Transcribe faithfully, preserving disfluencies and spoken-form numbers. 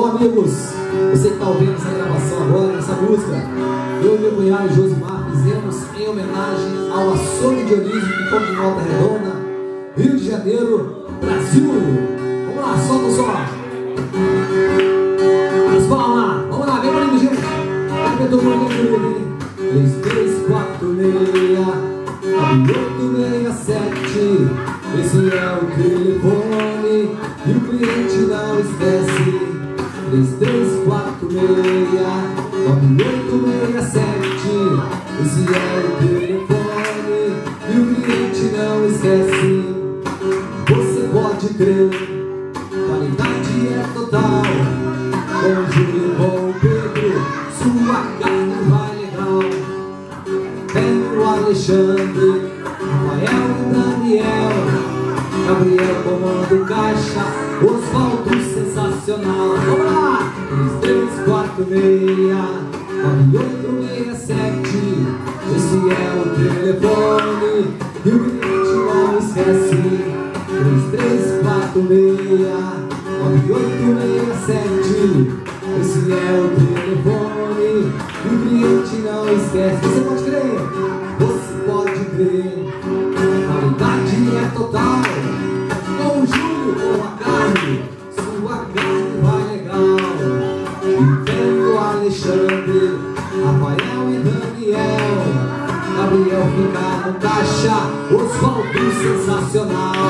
Bom, amigos, você que está ouvindo essa gravação agora, essa música, eu e meu cunhado Josimar fizemos em homenagem ao Açougue Dionísio de Ponte de Volta Redonda, Rio de Janeiro, Brasil. Vamos lá, solta o som. As palmas, vamos lá, vem comigo, gente. Apertou muito bem. três três quatro seis oito seis sete. Esse é o telefone e o cliente não esquece. Três três quatro seis oito seis sete. Esse é o telefone e o cliente não esquece. Você pode crer, qualidade é total. Com Júlio, com Pedro, sua carne vai legal. Tem o Alexandre, Rafael e Daniel, Gabriel comando caixa, Osvaldo sensacional. Vamos lá! três três quatro seis nove oito seis sete. Esse é o telefone e o cliente não esquece. três três quatro seis nove oito seis sete. Esse é o telefone e o cliente não esquece. Você pode crer, você pode crer, qualidade é total. Com o Júlio, com a carne, sua carne vai legal. E vem o Alexandre, Rafael e Daniel, Gabriel fica no caixa, Osvaldo sensacional.